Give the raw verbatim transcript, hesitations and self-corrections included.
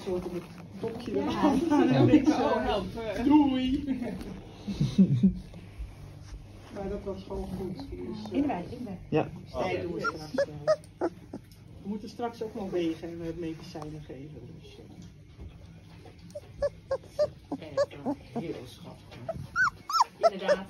soorten met topje Ja, eraf. die En zit niks, ook. eh, Oh, help. Doei! Maar dat was gewoon goed. Dus, uh, Inwij, inwij. Ja. nee, doen we straks. Ja. We moeten straks ook nog wegen en uh, medicijnen geven. Dus, uh. Heel schattig. Inderdaad.